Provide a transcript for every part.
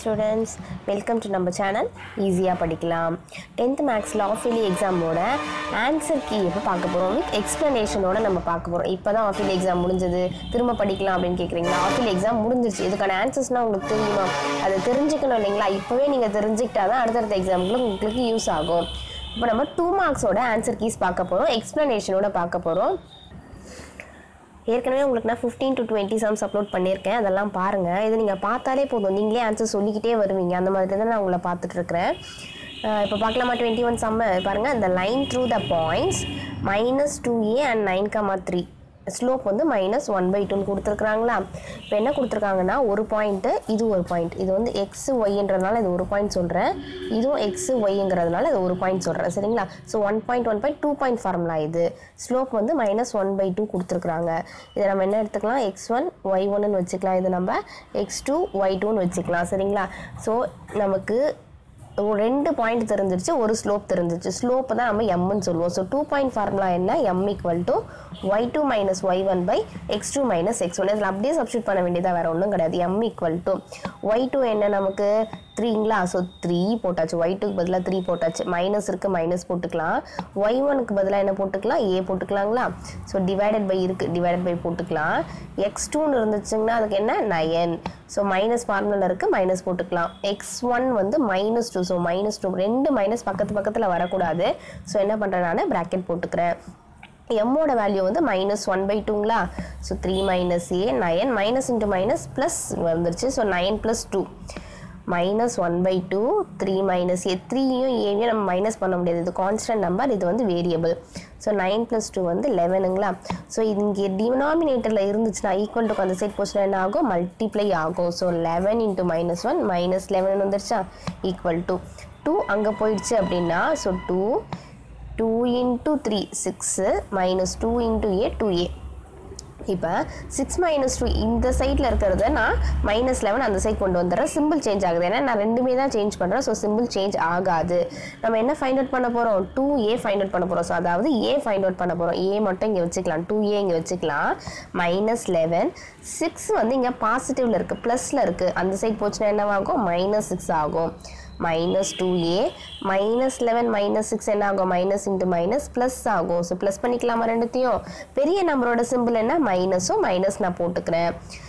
students, welcome to our channel Easyaa Padikalam. 10th Maths Half-Yearly exam oda answer key எப்ப பார்க்க போறோம் with explanation ஓட நம்ம பார்க்க போறோம். இப்பதான் half-yearly exam முடிஞ்சது. திரும்ப படிக்கலாம் அப்படினு கேக்குறீங்களா? half-yearly exam முடிஞ்சிருச்சு. இதுக்கான answersனா உங்களுக்கு தெரியுமா? அது தெரிஞ்சுக்கணும் இல்லீங்களா? இப்பவே நீங்க தெரிஞ்சிக்கிட்டா தான் அடுத்த எக்ஸாம்க்கு உங்களுக்கு யூஸ் ஆகும். இப்போ நம்ம 2 marks ஓட answer keys பார்க்க போறோம். explanation ஓட பார்க்க போறோம். ஏற்கனவே உங்களுக்கு நான் 15 to 20 sums அப்லோட் பண்ணிருக்கேன். அதெல்லாம் பாருங்க. இது நீங்க பார்த்தாலே போதும். நீங்களே ஆன்சர் சொல்லிக்கிட்டே வருவீங்க. அந்த மாதிரி தான் நான் உங்களை பார்த்துட்டு இருக்கேன். இப்போ பார்க்கலாமா 21 sum பாருங்க. the line through the points -2a and 9,3 slope வந்து -1/2 ன்னு கொடுத்திருக்காங்களா? இப்போ என்ன கொடுத்திருக்காங்கன்னா ஒரு பாயிண்ட் இது ஒரு பாயிண்ட். இது வந்து x y ன்றதால இது ஒரு பாயிண்ட் சொல்றேன். இதுவும் x y ங்கறதால இது ஒரு பாயிண்ட் சொல்றேன். சரிங்களா? சோ 1.1.2 பாயிண்ட் ஃபார்முலா இது. ஸ்லோப் வந்து -1/2 கொடுத்திருக்காங்க. இத நம்ம என்ன எடுத்துக்கலாம்? x1 y1 ன்னு வெச்சுக்கலாம். இது நம்ம x2 y2 ன்னு வெச்சுக்கலாம். சரிங்களா? சோ நமக்கு ரெண்டு பாயிண்ட் தெரிஞ்சிருச்சு, ஒரு ஸ்லோப் தெரிஞ்சிருச்சு. ஸ்லோப் தான் நம்ம m ன்னு சொல்லுவோம். சோ 2 பாயிண்ட் ஃபார்முலா என்ன? m = y2 - y1 / x2 - x1. இதல அப்படியே சப்ஸ்டிட்யூட் பண்ண வேண்டியதா, வேற ஒண்ணும் கிடையாது. m = y2 என்ன நமக்கு 3ங்களா? சோ 3 போட்டாச்சு. y2 க்கு பதிலா 3 போட்டாச்சு. மைனஸ் இருக்கு, மைனஸ் போட்டுக்கலாம். y1 க்கு பதிலா என்ன போட்டுக்கலாம்? a போட்டுக்கலாங்களா? சோ டிவைடட் பை இருக்கு, டிவைடட் பை போட்டுக்கலாம். x2 ன்னு இருந்துச்சுன்னா அதுக்கு என்ன 9. சோ மைனஸ் ஃபார்முலா இருக்கு, மைனஸ் போட்டுக்கலாம். x1 வந்து -2. சோ -2 ரெண்டு மைனஸ் பக்கத்துல வர கூடாது. சோ என்ன பண்றேன் நான் பிராக்கெட் போட்டுக்கறேன். m ஓட வேல்யூ வந்து -1/2ங்களா? So 3 - a 9 minus into minus plus வந்துருச்சு. சோ 9 + 2 -1/2 3 - a 3 யும் a யும் நம்ம மைனஸ் பண்ண முடியாது. இது கான்ஸ்டன்ட் நம்பர், இது வந்து வேரியபிள். சோ 9 + 2 வந்து 11ங்களா? சோ இங்க டினாமினேட்டர்ல இருந்துச்சுனா ஈக்குவல் டு அந்த சைடு போச்சுனா என்ன ஆகும்? மல்டிப்ளை ஆகும். சோ 11 * -1 -11 வந்துருச்சா? ஈக்குவல் டு 2 அங்க போயிடுச்சு அப்படினா சோ 2 × 3 6 -2 × a 2a. இப்போ 6 - 2 இந்த சைடில் இருக்கிறத நான் -11 அந்த சைடு கொண்டு வந்துடுறேன். சிம்பிள் சேஞ்ச் ஆகுது. ஏன்னா நான் ரெண்டுமே தான் சேஞ்ச் பண்ணுறேன். ஸோ சிம்பிள் சேஞ்ச் ஆகாது. நம்ம என்ன ஃபைண்ட் அவுட் பண்ண போகிறோம்? 2a ஃபைண்ட் அவுட் பண்ண போகிறோம். ஸோ அதாவது a ஃபைண்ட் அவுட் பண்ண போகிறோம். a மட்டும் இங்கே வச்சுக்கலாம். 2a இங்கே வச்சுக்கலாம். -11 6 வந்து இங்கே பாசிட்டிவ்ல இருக்குது, ப்ளஸில் இருக்குது. அந்த சைடு போச்சுன்னா என்னவாகும்? -6 ஆகும். -2a -11 -6 என்ன ஆகும்? மைனஸ் இன்ட்டு மைனஸ் ப்ளஸ் ஆகும். ஸோ ப்ளஸ் பண்ணிக்கலாமா ரெண்டுத்தையும்? பெரிய நம்பரோட சிம்பிள் என்ன? மைனஸும் மைனஸ் நான் போட்டுக்கிறேன்.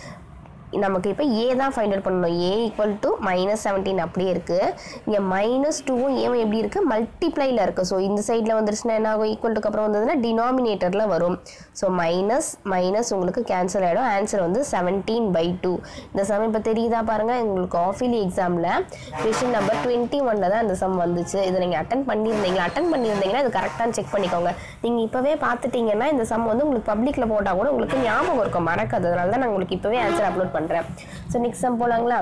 நமக்கு இப்போ a தான் ஃபைண்ட் அவுட் பண்ணணும். a = -17 அப்படியே இருக்கு. இங்கே -2வும் a எப்படி இருக்கு? மல்டிப்ளைல இருக்கு. ஸோ இந்த சைடில் வந்துருச்சுன்னா என்ன ஆகும்? ஈக்குவல்ட்டுக்கு அப்புறம் வந்ததுன்னா டினாமினேட்டர்ல வரும். ஸோ மைனஸ் மைனஸ் உங்களுக்கு கேன்சல் ஆகிடும். ஆன்சர் வந்து 17/2. இந்த சம் இப்போ தெரியுதா பாருங்க. உங்களுக்கு half-yearly எக்ஸாமில் கொஸ்டின் நம்பர் 21ல தான் இந்த சம் வந்துச்சு. இதை நீங்கள் அட்டன் பண்ணியிருந்தீங்கன்னா இது கரெக்டாக செக் பண்ணிக்கோங்க. நீங்கள் இப்போவே பார்த்துட்டீங்கன்னா இந்த சம் வந்து உங்களுக்கு பப்ளிக்கில் போட்டால் கூட உங்களுக்கு ஞாபகம் இருக்கும், மறக்காது. அதனால தான் நான் உங்களுக்கு இப்போவே ஆன்சர் அப்லோட் பண்ணுறேன். ஸோ நெக்ஸ்ட் சம் போலாங்களா?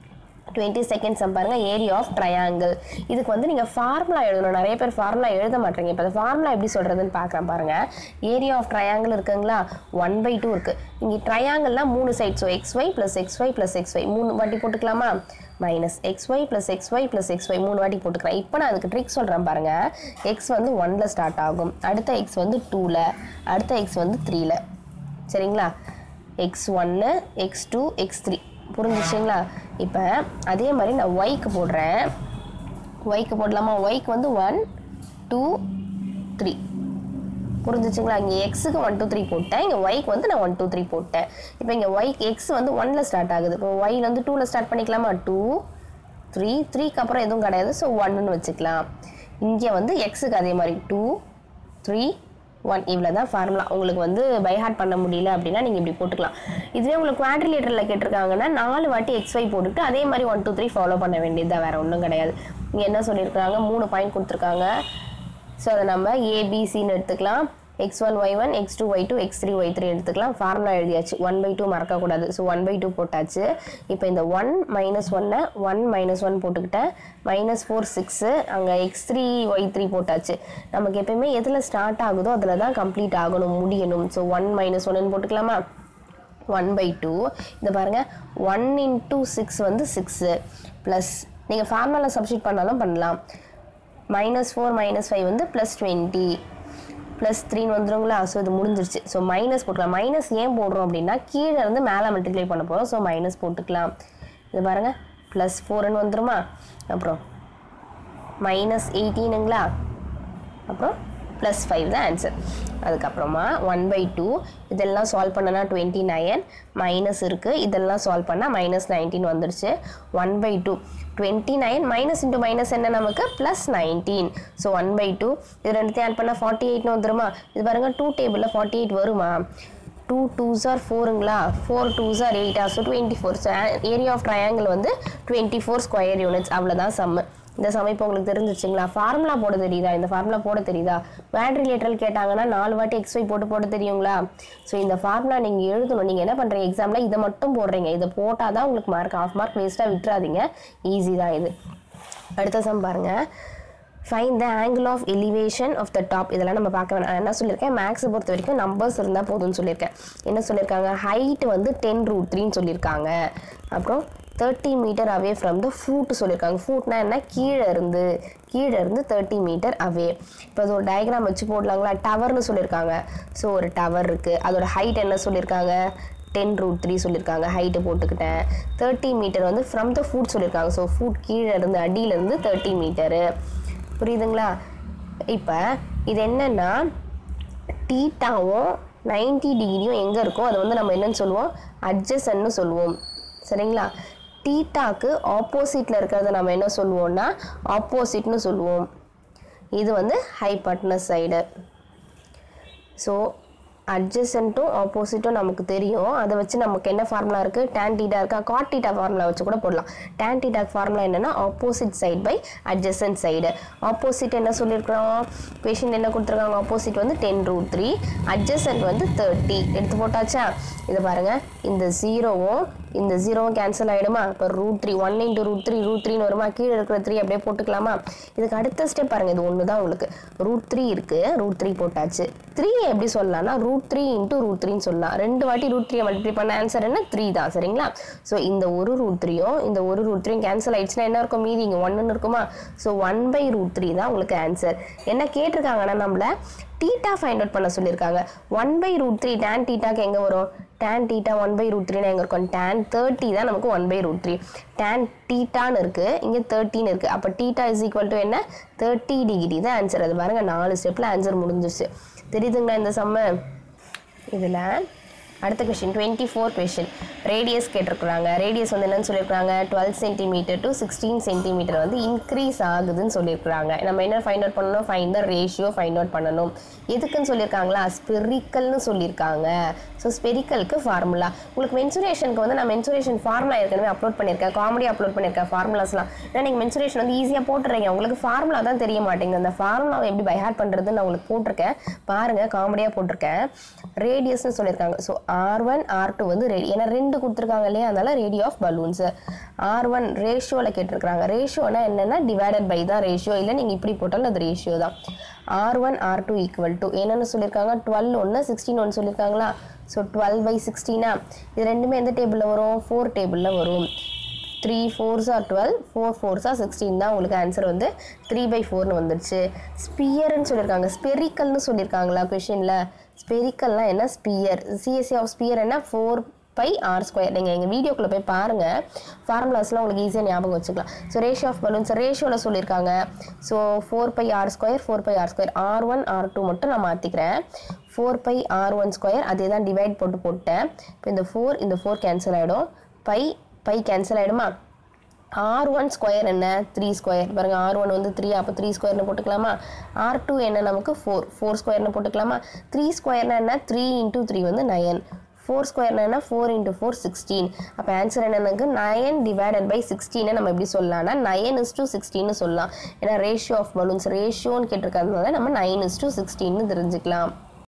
22nd சம் பாருங்க. Area of triangle. இதுக்கு வந்து நீங்க ஃபார்முலா எழுதணும். நிறைய பேர் ஃபார்முலா எழுத மாட்டீங்க. இப்போ ஃபார்முலா எப்படி சொல்றதுன்னு பார்க்கலாம் பாருங்க. ஏரியா ஆஃப் ட்ரையாங்கிள் இருக்குங்களா? 1/2 இருக்கு. இங்க ட்ரையாங்கிள்னா 3 side. So xy + xy + xy 3 வாட்டி போட்டுக்கலாமா? -xy + xy + xy 3 வாட்டி போட்டுக்கிறேன். இப்போ நான் அதுக்கு ட்ரிக் சொல்றேன் பாருங்க. x வந்து 1ல ஸ்டார்ட் ஆகும். அடுத்த x வந்து 2ல, அடுத்த x வந்து 3ல. சரிங்களா? x1 x2 x3 புரிஞ்சுச்சுங்களா? இப்போ அதே மாதிரி நான் yக்கு போடுறேன். yக்கு போடலாமா? yக்கு வந்து 1 2 3 புரிஞ்சுச்சுங்களா? இங்கே எக்ஸுக்கு 1 2 3 போட்டேன். இங்கே yக்கு வந்து நான் 1 2 3 போட்டேன். இப்போ இங்கே x வந்து 1ல ஸ்டார்ட் ஆகுது. இப்போ y வந்து 2ல ஸ்டார்ட் பண்ணிக்கலாமா? 2 3 3க்கு அப்புறம் எதுவும் கிடையாது. ஸோ 1ன்னு வச்சுக்கலாம். இங்கே வந்து எக்ஸுக்கு அதே மாதிரி 2 3 1 இவ்வளோ தான் ஃபார்முலா. உங்களுக்கு வந்து பை ஹார்ட் பண்ண முடியல அப்படின்னா நீங்கள் இப்படி போட்டுக்கலாம். இதுவே உங்களுக்கு குவாட்ரிலேட்டரில் கேட்டிருக்காங்கன்னா 4 வாட்டி xy போட்டுட்டு அதே மாதிரி 1 2 3 ஃபாலோ பண்ண வேண்டியது தான், வேற ஒன்றும் கிடையாது. இங்கே என்ன சொல்லியிருக்காங்க? 3 பாயிண்ட் கொடுத்துருக்காங்க. ஸோ அதை நம்ம ABCன்னு எடுத்துக்கலாம். x1 y1 x2 y2 x3 y3 எடுத்துக்கலாம். ஃபார்முலா எழுதியாச்சு. 1/2 மறக்கக்கூடாது. ஸோ 1/2 போட்டாச்சு. இப்போ இந்த 1 - 1 1 - 1 போட்டுக்கிட்டேன். -4 6 அங்கே x3 y3 போட்டாச்சு. நமக்கு எப்பயுமே எதில் ஸ்டார்ட் ஆகுதோ அதில் தான் கம்ப்ளீட் ஆகணும், முடியணும். ஸோ 1 - 1ன்னு போட்டுக்கலாமா? 1/2 இந்த பாருங்க. 1 × 6 வந்து 6 ப்ளஸ் நீங்கள் ஃபார்முலா சப்ஸ்டிட் பண்ணாலும் பண்ணலாம். -4 - 5 வந்து +20 +3 வந்துருங்களா? ஸோ இது முடிஞ்சிருச்சு. ஸோ மைனஸ் போட்டுக்கலாம். மைனஸ் ஏன் போடுறோம் அப்படின்னா கீழே இருந்து மேலே மல்டிப்ளை பண்ண போகிறோம். ஸோ மைனஸ் போட்டுக்கலாம். இது பாருங்க ப்ளஸ் 4ன்னு வந்துருமா அப்புறம் மைனஸ் 18ங்களா அப்புறம் ப்ளஸ் 5 தான் ஆன்சர் அதுக்கப்புறமா 1/2 இதெல்லாம் சால்வ் பண்ணனா 29 மைனஸ் இருக்குது இதெல்லாம் சால்வ் பண்ணால் மைனஸ் 19 வந்துடுச்சு 1/2 29 மைனஸ் இன்ட்டு மைனஸ் என்ன நமக்கு ப்ளஸ் 19 ஸோ 1/2 இது ரெண்டுத்தையும் ஆட் பண்ணால் 48ன்னு வந்துருமா இது பாருங்கள் 2 டேபிளில் 48 வருமா 2 2s are 4ங்களா 4 2s are 8 so 24 so area of triangle வந்து 24 ஸ்கொயர் யூனிட்ஸ் அவ்வளோதான் சம்மு இந்த சமயம் இப்போ உங்களுக்கு தெரிஞ்சிச்சுங்களா ஃபார்முலா போட தெரியுதா இந்த ஃபார்முலா போட தெரியுதா குவாட்ரிலேட்டரல் கேட்டாங்கன்னா 4 வாட்டி xy போட்டு தெரியுங்களா ஸோ இந்த ஃபார்முலா நீங்கள் எழுதணும் நீங்கள் என்ன பண்ணுறீங்க எக்ஸாமில் இதை மட்டும் போடுறீங்க இதை போட்டால் தான் உங்களுக்கு மார்க் ½ மார்க் வேஸ்ட்டாக விட்டுறாதீங்க ஈஸி தான் இது அடுத்த சம் பாருங்கள் find the angle of elevation of the top இதெல்லாம் நம்ம பார்க்க வேணாம் என்ன சொல்லியிருக்கேன் மேக்ஸை பொறுத்த வரைக்கும் நம்பர்ஸ் இருந்தால் போதும்னு சொல்லியிருக்கேன் என்ன சொல்லியிருக்காங்க ஹைட் வந்து 10√3ன்னு சொல்லியிருக்காங்க அப்புறம் 30 meter away from the foot சொல்லியிருக்காங்க ஃபூட்னா என்ன கீழே இருந்து 30 மீட்டர் அவே இப்போ அது ஒரு டயக்ராம் வச்சு போடலாங்களா டவர்னு சொல்லியிருக்காங்க ஸோ ஒரு டவர் இருக்குது அதோட ஹைட் என்ன சொல்லியிருக்காங்க 10√3 சொல்லியிருக்காங்க ஹைட்டு போட்டுக்கிட்டேன் 30 மீட்டர் வந்து ஃப்ரம் த ஃபூட் சொல்லியிருக்காங்க ஸோ ஃபூட் கீழே இருந்து அடியிலேருந்து 30 மீட்டரு புரியுதுங்களா இப்போ இது என்னன்னா தீட்டாவும் 90 டிகிரியும் எங்கே இருக்கோ அதை வந்து நம்ம என்னன்னு சொல்லுவோம் அட்ஜசன்ட்னு சொல்லுவோம் சரிங்களா தீட்டாக்கு ஆப்போசிட்டில் இருக்கிறத நம்ம என்ன சொல்லுவோம்னா ஆப்போசிட்னு சொல்லுவோம் இது வந்து ஹைபாட்னஸ் சைடு ஸோ அட்ஜசன்ட்டும் ஆப்போசிட்டும் நமக்கு தெரியும் அதை வச்சு நமக்கு என்ன ஃபார்முலா இருக்குது tan θ இருக்கா cot θ ஃபார்முலா வச்சு கூட போடலாம் tan θ ஃபார்முலா என்னன்னா opposite side by adjacent side opposite என்ன சொல்லியிருக்கிறோம் கொஷின் என்ன கொடுத்துருக்காங்க ஆப்போசிட் வந்து 10√3 அட்ஜசன்ட் வந்து 30 எடுத்து போட்டாச்சா இதை பாருங்கள் இந்த ஜீரோவும் கேன்சல் ஆகிடுமா இப்போ √3 1 × √3 வருமா கீழே இருக்கிற 3 அப்படியே போட்டுக்கலாமா இதுக்கு அடுத்த ஸ்டெப் பாருங்கள் இது ஒன்று தான் உங்களுக்கு √3 இருக்குது √3 போட்டாச்சு 3 எப்படி சொல்லலாம்னா √3 × √3ன்னு சொல்லலாம் 2 வாட்டி √3 மல்டிப்ளை பண்ண ஆன்சர் என்ன 3 தான் சரிங்களா ஸோ இந்த ஒரு √3யும் இந்த ஒரு √3யும் கேன்சல் ஆயிடுச்சுன்னா என்ன இருக்கும் மீதி இங்கே 1ன்னு இருக்குமா ஸோ 1/√3 தான் உங்களுக்கு ஆன்சர் என்ன கேட்டிருக்காங்கன்னா நம்மள தீட்டா ஃபைண்ட் அவுட் பண்ண சொல்லியிருக்காங்க 1/√3 tan θக்கு எங்கே வரும் tan θ 1/√3 எங்கே இருக்கும் tan 30 தான் நமக்கு 1/√3 tan θன்னு இருக்குது இங்கே 30ன்னு இருக்குது அப்போ θ இஸ் ஈக்குவல் டு என்ன 30 டிகிரி தான் ஆன்சர் அது பாருங்கள் 4 ஸ்டெப்பில் ஆன்சர் முடிஞ்சிருச்சு தெரியுதுங்களா இந்த சம்மு இதில் அடுத்த கொஸ்டின் 24 கொஸ்டின் ரேடியஸ் கேட்டிருக்கிறாங்க ரேடியஸ் வந்து என்னன்னு சொல்லியிருக்காங்க 12 சென்டிமீட்டர் டு 16 சென்டிமீட்டர் வந்து இன்க்ரீஸ் ஆகுதுன்னு சொல்லியிருக்கிறாங்க நம்ம என்ன ஃபைண்ட் அவுட் பண்ணணும் find the ratio find out பண்ணணும் எதுக்குன்னு சொல்லியிருக்காங்களா ஸ்பெரிக்கல்னு சொல்லியிருக்காங்க ஸோ ஸ்பெரிக்கலுக்கு ஃபார்முலா உங்களுக்கு மென்சுரேஷனுக்கு வந்து நான் மென்சுரேஷன் ஃபார்முலா ஏற்கனவே அப்லோட் பண்ணியிருக்கேன் காமெடி அப்லோட் பண்ணியிருக்கேன் ஃபார்முலாஸ்லாம் ஏன்னா நீங்கள் மென்சுரேஷன் வந்து ஈஸியாக போட்டுறீங்க உங்களுக்கு ஃபார்முலா தான் தெரிய மாட்டேங்குது அந்த ஃபார்முலாவை எப்படி பை ஹார்ட் பண்ணுறதுன்னு நான் உங்களுக்கு போட்டிருக்கேன் பாருங்கள் காமெடியாக போட்டிருக்கேன் ரேடியஸ்னு சொல்லியிருக்காங்க ஸோ R1 R2 வந்து ஏன்னா 2 கொடுத்துருக்காங்க இல்லையா அதனால ரேடியோ ஆஃப் பலூன்ஸ் R1 ரேஷியோவில் கேட்டிருக்காங்க ரேஷியோனா என்னென்னா டிவைடட் பை தான் ரேஷியோ இல்லை நீங்கள் இப்படி போட்டாலும் அது ரேஷியோ தான் R1 R2 ஈக்குவல் டு என்னென்னு சொல்லியிருக்காங்க 12 ஒன்று 16 ஒன்று சொல்லியிருக்காங்களா ஸோ 12/16 இது ரெண்டுமே எந்த டேபிளில் வரும் 4 டேபிளில் வரும் 3 4s are 12 4 4s are 16 தான் உங்களுக்கு ஆன்சர் வந்து 3/4ன்னு வந்துடுச்சு ஸ்பியர்னு சொல்லியிருக்காங்க ஸ்பெரிக்கல்னு சொல்லியிருக்காங்களா கொஷினில் ஸ்பெரிக்கல்னா என்ன ஸ்பியர் சிஎஸ்சி ஆஃப் ஸ்பியர் என்ன 4πr². நீங்கள் எங்கள் வீடியோக்குள்ளே போய் பாருங்கள் ஃபார்முலாஸ்லாம் உங்களுக்கு ஈஸியாக ஞாபகம் வச்சுக்கலாம் ஸோ ரேஷியோ ஆஃப் பலூன்ஸ் ரேஷியோவில் சொல்லியிருக்காங்க ஸோ 4πr² R1 R2 மட்டும் நான் மாற்றிக்கிறேன் 4πr1² அதே தான் டிவைட் போட்டேன் இப்போ இந்த 4 கேன்சல் ஆகிடும் பை கேன்சல் ஆகிடுமா R1² என்ன 3² பாருங்க R1 வந்து 3 அப்போ 3² போட்டுக்கலாமா R2 என்ன நமக்கு 4 போட்டுக்கலாமா 3² என்ன 3 × 3 வந்து 9 4² என்ன 4 × 4 16 அப்போ ஆன்சர் என்னக்கு 9 டிவைடட் பை 16 நம்ம எப்படி சொல்லலாம்னா 9:16 சொல்லலாம் ஏன்னா ரேஷியோ ஆஃப் பலூன்ஸ் ரேஷியோன்னு கேட்டிருக்கிறதுனால நம்ம 9:16 தெரிஞ்சுக்கலாம்